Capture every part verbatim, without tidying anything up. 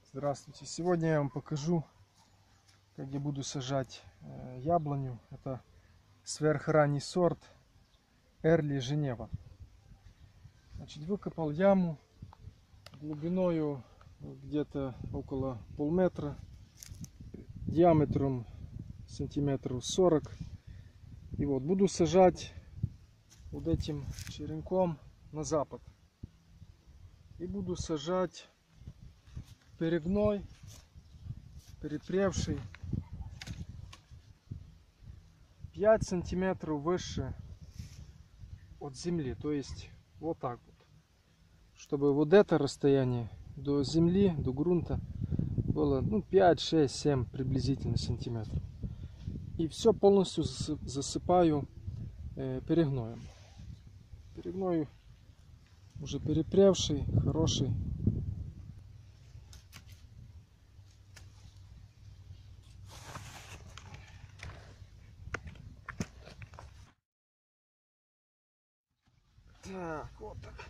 Здравствуйте! Сегодня я вам покажу, как я буду сажать яблоню. Это сверхранний сорт Эрли Женева. Значит, выкопал яму глубиною где-то около полметра, диаметром сантиметров сорок. И вот буду сажать вот этим черенком на запад. И буду сажать перегной, перепревший, пять сантиметров выше от земли. То есть вот так вот. Чтобы вот это расстояние до земли, до грунта было ну, пять, шесть, семь приблизительно сантиметров. И все полностью засыпаю э, перегноем. Перегной уже перепревший, хороший. Так, вот так.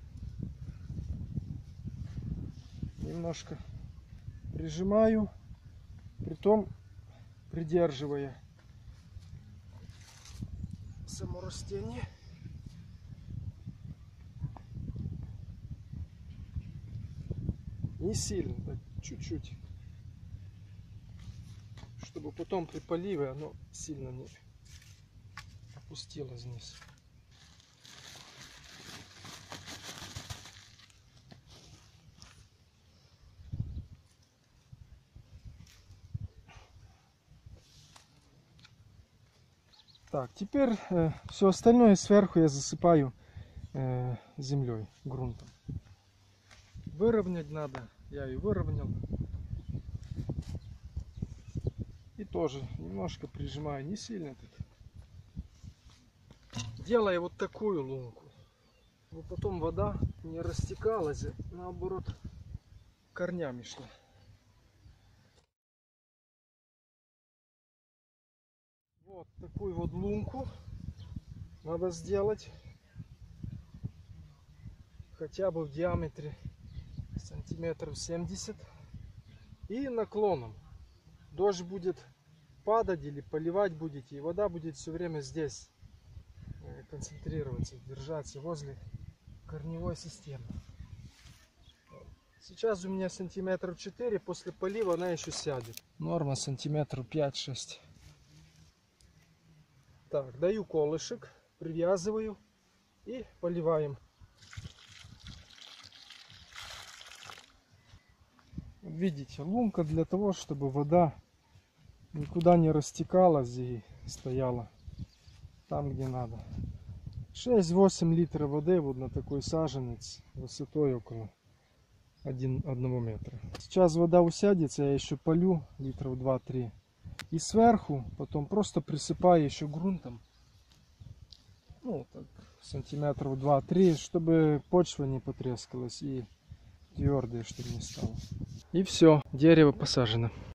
Немножко прижимаю, притом придерживая само растение. Не сильно, так, чуть-чуть, чтобы потом при поливе оно сильно не опустилось вниз. Так, теперь э, все остальное сверху я засыпаю э, землей, грунтом. Выровнять надо, я и выровнял. И тоже немножко прижимаю, не сильно так. Делая вот такую лунку, чтобы потом вода не растекалась, а наоборот корнями шла. Вот такую вот лунку надо сделать хотя бы в диаметре сантиметров семьдесят и наклоном. Дождь будет падать или поливать будете, и вода будет все время здесь концентрироваться, держаться возле корневой системы. Сейчас у меня сантиметров четыре, после полива она еще сядет. Норма сантиметров пять-шесть. Так, даю колышек, привязываю и поливаем. Видите, лунка для того, чтобы вода никуда не растекалась и стояла там, где надо. шесть-восемь литров воды вот на такой саженец высотой около одного метра. Сейчас вода усядется, я еще полю литров два-три. И сверху потом просто присыпаю еще грунтом. Ну, так, сантиметров два-три, чтобы почва не потрескалась и твердое, чтобы не стало. И все, дерево посажено.